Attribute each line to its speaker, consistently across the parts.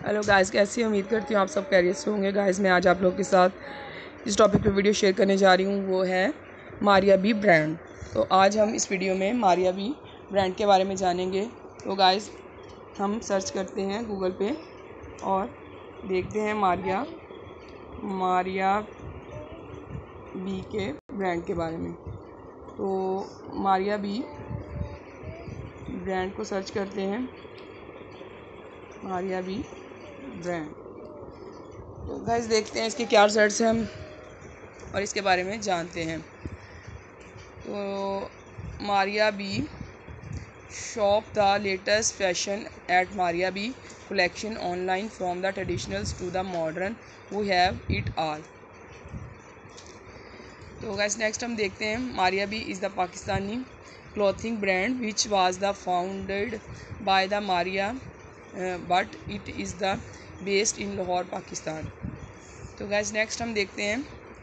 Speaker 1: Hello guys, कैसी उम्मीद करती हूँ आप सब खैरियत से होंगे। गाइस मैं आज आप लोगों के साथ इस टॉपिक पे वीडियो शेयर करने जा रही हूँ, वो है मारिया बी ब्रांड। तो आज हम इस वीडियो में मारिया बी ब्रांड के बारे में जानेंगे। तो गाइस हम सर्च करते हैं गूगल पे और देखते हैं मारिया बी के ब्रांड के बारे में। तो मारिया बी ब्रांड को सर्च करते हैं, मारिया बी ब्रांड। तो गाइस देखते हैं इसके क्या रिजल्ट्स हैं हम और इसके बारे में जानते हैं। तो Maria B shop the latest fashion at Maria B collection online from the traditionals to the modern we have it all. तो गाइस नेक्स्ट हम देखते हैं Maria B is the Pakistani clothing brand which was the founded by the Maria but it is the based in Lahore Pakistan. तो guys next हम देखते हैं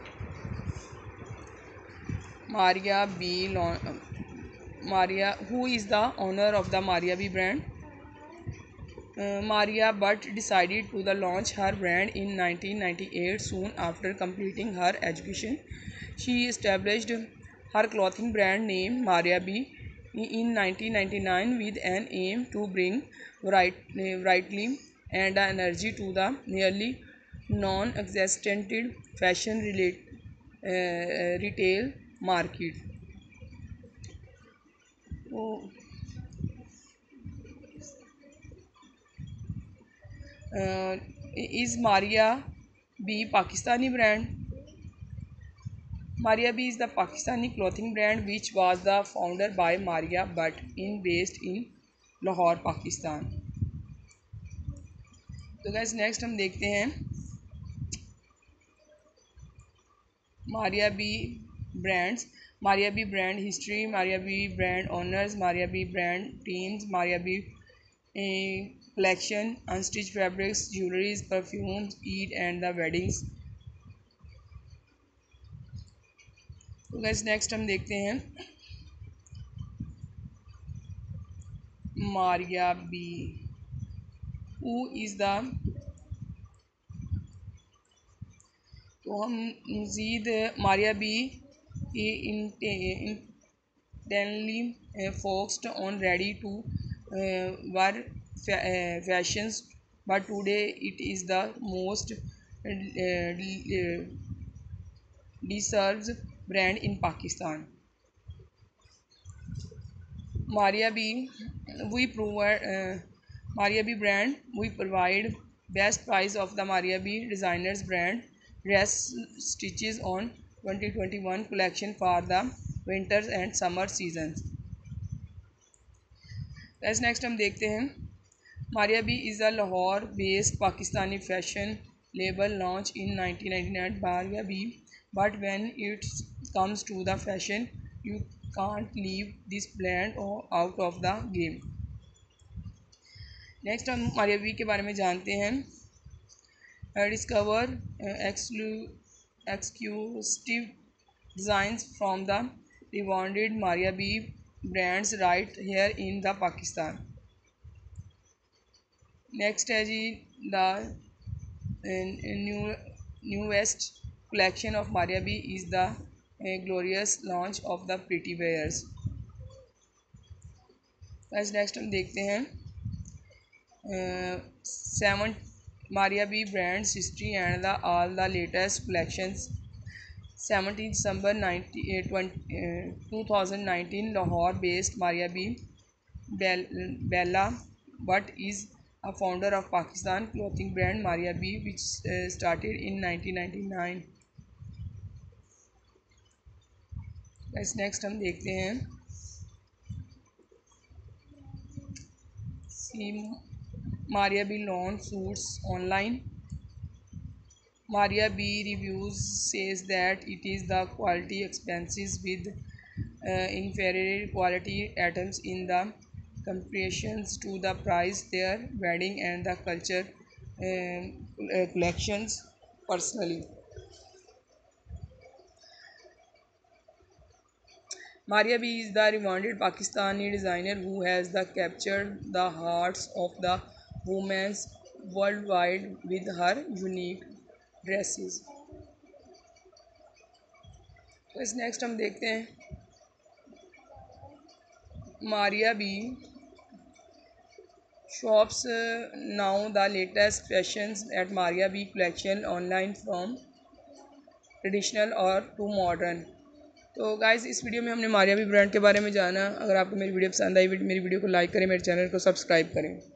Speaker 1: Maria, who is the owner of the Maria B brand. Maria Butt decided to launch her brand in 1998. Soon after completing her education, she established her clothing brand name Maria B in 1999 with an aim to bring variety and energy to the nearly non-existent fashion retail market. तो is Maria B Pakistani brand? Maria B is the Pakistani clothing brand which was the founded by Maria Butt based in Lahore, Pakistan. तो guys next हम देखते हैं Maria B brands, Maria B brand history, Maria B brand owners, Maria B brand teams, Maria B collection, unstitched fabrics, jewelries, perfumes, Eid and the weddings. तो guys next हम देखते हैं Maria B who is the. तो हम मज़ीद Maria B intently focused on ready to wear fashions but today it is the most deserves brand in Pakistan. Maria B, we provide Maria B brand. We provide best price of the Maria B designers brand dress stitches on 2021 collection for the winters and summer seasons. As next हम देखते हैं Maria B is a Lahore based Pakistani fashion label launched in 1999. Maria B, but when it comes to the fashion, you can't leave this brand out of the game. Next हम Maria B के बारे में जानते हैं। Discover exclusive designs from the renowned Maria B brands right here in the Pakistan. Next है जी the newest collection of Maria B is the glorious launch of the pretty wears. आज next हम देखते हैं 7 Maria B brands history and all the latest collections. 17 December 2019 Lahore based Maria B Bella Butt is a founder of Pakistan clothing brand Maria B which started in 1999. Next हम देखते हैं Maria B launch suits online. Maria B reviews says that it is the quality expenses with inferior quality items in the comparisons to the price their wedding and the culture collections personally. Maria B is the renowned Pakistani designer who has captured the hearts of the women's world wide with her unique dresses. तो इस next हम देखते हैं Maria B shops now the latest fashions at Maria B collection online from traditional और to modern. तो guys इस video में हमने मारिया बी ब्रांड के बारे में जाना। अगर आपको मेरी वीडियो पसंद आई मेरी वीडियो को लाइक करें, मेरे चैनल को सब्सक्राइब करें।